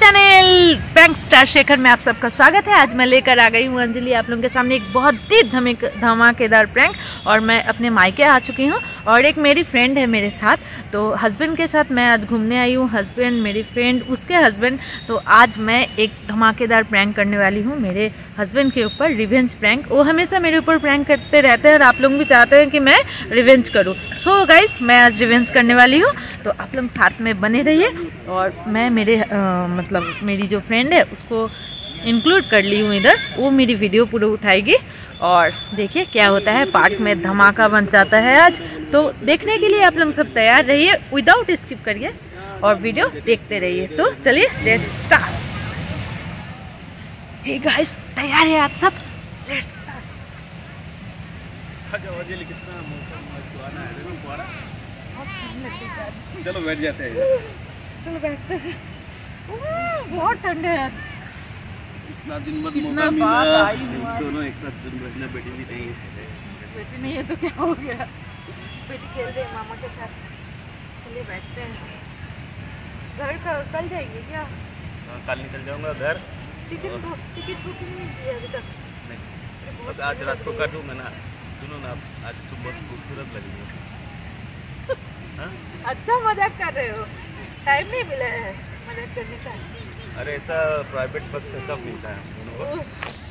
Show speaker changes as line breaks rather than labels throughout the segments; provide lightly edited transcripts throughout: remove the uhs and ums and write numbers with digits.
Channel prank star Shekhar में आप सबका स्वागत है। आज मैं लेकर आ गई हूँ अंजलि आप लोगों के सामने एक बहुत ही धमाकेदार प्रैंक। और मैं अपने मायके आ चुकी हूँ और एक मेरी फ्रेंड है मेरे साथ। तो हस्बैंड के साथ मैं आज घूमने आई हूँ, हस्बैंड, मेरी फ्रेंड, उसके हस्बैंड। तो आज मैं एक धमाकेदार प्रैंक करने वाली हूँ मेरे हस्बैंड के ऊपर, रिवेंज प्रैंक। वो हमेशा मेरे ऊपर प्रैंक करते रहते हैं और आप लोग भी चाहते हैं कि मैं रिवेंज करूँ। सो गाइस, मैं आज रिवेंज करने वाली हूँ, तो आप लोग साथ में बने रहिए। और मैं मेरी जो फ्रेंड है उसको इंक्लूड कर ली हूँ इधर, वो मेरी वीडियो पूरा उठाएगी और देखिए क्या होता है। पार्क में धमाका बन जाता है आज, तो देखने के लिए आप लोग सब तैयार रहिए, विदाउट स्किप करिए और वीडियो देखते रहिए। तो चलिए लेट्स स्टार्ट। हे गाइस, तैयार है आप सब? Let's start.
चलो बैठ जाते हैं।
चलो बैठते हैं। बहुत ठंड है यार।
इतना दिन बाद
कितना
मौका
बात
मिला,
आई हुआ है।
दोनों एक साथ दिन बैठना। बेटी भी नहीं है।
बेटी नहीं है तो क्या हो गया? बेटी खेल रही है मामा के साथ। चलिए बैठते हैं। घर का कल जाएंगे क्या?
कल निकल जाऊंगा घर।
टिकट बुकिंग नहीं की है अभी तक।
नहीं, बस आज रात को कर दूंगा ना। सुनो ना, आज तुम बहुत खूबसूरत लगी हो।
अच्छा मजाक कर रहे हो? टाइम नहीं मिला है मजाक करने का?
अरे ऐसा प्राइवेट बस से कब मिलता है दोनों को?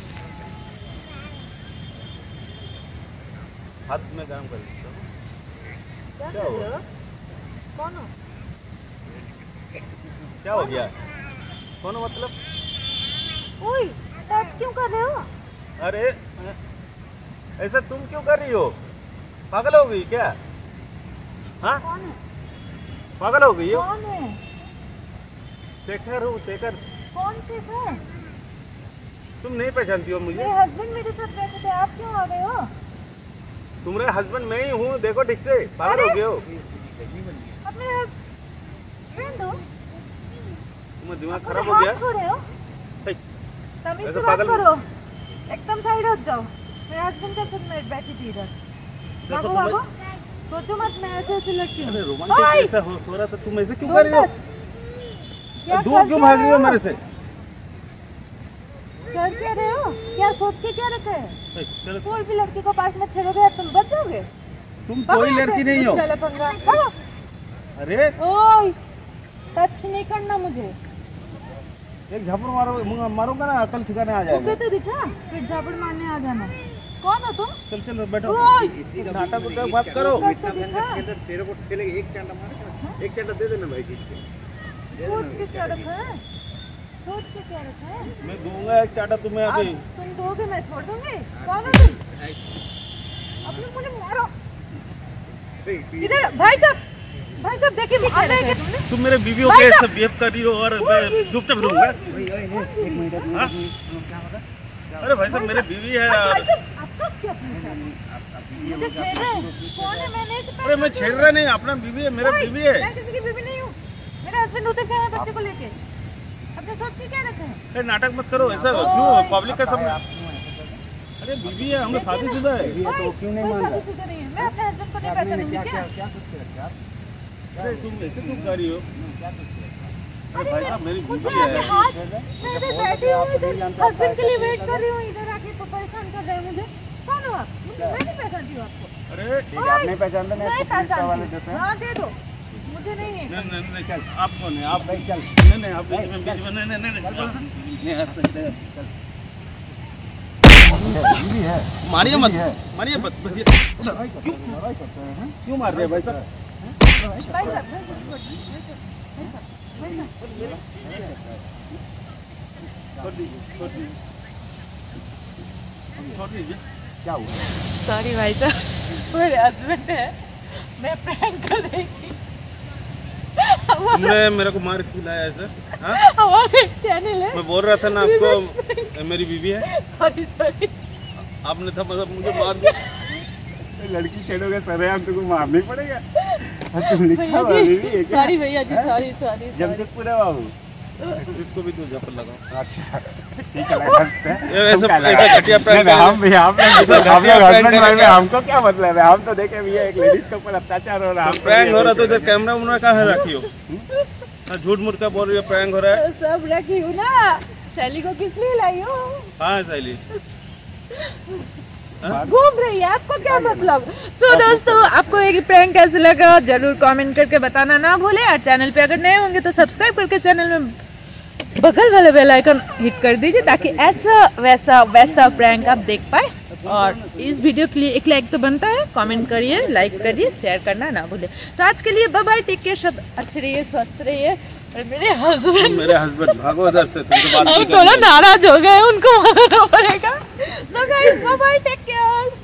हाथ में गरम कर देता हूँ।
क्या कर रहे हो? कौन हो?
क्या हो गया? कौन हो मतलब?
ओए, टच क्यों कर रहे हो?
अरे ऐसा तुम क्यों कर रही हो? पागल हो गई क्या? हाँ,
कौन है?
पागल हो गई हो?
कौन है?
शेखर हूँ, शेखर।
कौन से है?
तुम नहीं पहचानती हो मुझे?
मेरे हस्बैंड मेरे साथ रहते थे, आप क्यों आ गए हो?
तुम्हारे हस्बैंड मैं ही हूँ, देखो ठीक से। पागल हो गए हो?
आप मेरे फ्रेंड हो?
तुम्हारा दिमाग खराब हो गया?
छोड़े हो?
हे,
तमीज
ऐसा
से बात
पागल
करो, एकदम साइड हट जाओ। मेरे हस्बैंड के साथ मैं बैठी थी इधर। भागो भागो, सोचो मत मैं ऐसे लड़की हूँ।
अरे रोमांटिक ऐसा हो रहा था, तुम ऐसे क्यों कर रही हो?
क्या
दूर क्यों भाग रही हो मेरे से?
कर क्या रहे हो? क्या सोच के क्या रखा है?
हे, चलो।
कोई भी लड़की को पास में छेड़ोगे यार, तुम बच जाओगे?
तुम कोई लड़की नहीं हो।
चलो पंगा। भागो।
अरे
ओए, टच नहीं करना मुझे।
एक झापड़ मारूंगा ना, अकल ठिकाने आ जाएगा।
ओके तो दिखा, फिर झापड़ मारने आ जाना। कौन हो तुम?
चल चल बैठो। नाटक को बात करो। तेरे को खेलेगा, एक चांटा मारेगा। एक चांटा दे देना भाई खींच के।
सोच के क्या रखा है? सोच के क्या रखा है?
मैं दूंगा एक चांटा तुम्हें अभी।
तुम दोगे, मैं छोड़ दूंगी? कौन हो तुम? अपने मुझे मारो। इधर भाई साहब देखिए, आ रहे हैं तुमने?
तुम मेरे बीवी हो के सब बिहेव कर रही हो और मैं चुपचाप रहूंगा? अरे भाई साहब, मेरे बीवी है यार।
आपका क्या पूछा? मुझे छेड़ रहे हैं? कौन है? मैं नहीं छेड़।
अरे मैं छेड़ रहा नहीं, अपना बीवी है, मेरा बीवी है।
मैं किसी की बीवी नहीं हूँ। मेरे हस्बैंड उधर गए हैं बच्चे को लेके। अपने सोच के क्या रखा है?
अरे नाटक मत करो, ऐसा क्यों पब्लिक का सब? अरे बीवी है, हम शादीशुदा है।
तो क्यों नहीं मान रहा? शादीशुदा नहीं है। मैं अपने हस्बैंड को नहीं पहचानूंगी क्या?
अरे तुम ऐसे क्यों कर रही हो? अरे भाई साहब, मेरी
मुझे
बीवी
आके
है।
हाथ, मैं इधर बैठी हूँ, इधर हस्बैंड के लिए वेट कर रही हूँ, इधर आके तो परेशान कर रहे हैं मुझे। कौन हो आप? मैं नहीं पहचानती हूँ आपको।
अरे
आप नहीं पहचानते? नहीं पहचानती। हाँ दे दो, मुझे नहीं है।
नहीं चल, आप कौन है? आप नहीं चल। नहीं आप बीच में नहीं मारिए मत, मारिए मत। क्यों मार रहे हैं भाई साहब? छोड़ दीजिए। क्या हुआ?
सॉरी भाई साहब, मेरे हस्बैंड है, मैं प्रैंक कर रही थी।
तुमने मेरे को मार क्यों लाया ऐसे?
हमारे चैनल है।
मैं बोल रहा था ना आपको मेरी बीवी है।
सॉरी
आपने था मतलब मुझे मार दिया। लड़की छेड़ोगे सर, हम तुमको मारना ही पड़ेगा। तुम लिखा
सॉरी भैया जी, सॉरी।
जमशेदपुर है बाबू। इसको भी 2 झापड़ लगाओ। अच्छा ठीक है, हमको क्या मतलब है? हम तो देखे भैया एक लेडीज के ऊपर अत्याचार हो रहा है, प्रैंक हो रहा, तो इधर कैमरा उमरा कहाँ रखी हो? झूठ मूठ का बोल रही है, प्रैंक हो रहा है।
सब रखी हूँ ना, सैली को किस लिए लाई हो?
हाँ सैली
घूम रही है, आपको क्या मतलब। तो दोस्तों आपको ये प्रैंक कैसे लगा जरूर कमेंट करके बताना ना भूले, और चैनल पे अगर नए होंगे तो सब्सक्राइब करके चैनल में बगल वाले बेल आइकन हिट कर दीजिए ताकि ऐसा वैसा वैसा प्रैंक आप देख पाए। और इस वीडियो के लिए एक लाइक तो बनता है, कमेंट करिए, लाइक करिए, शेयर करना ना भूले। तो आज के लिए बाय बाय, टेक केयर, सब अच्छे रहिए, स्वस्थ रहिए। और मेरे हस्बैंड
भागो उधर से, तुमसे बात
थोड़ा नाराज हो गए, उनको मारना पड़ेगा। So guys bye bye, take care.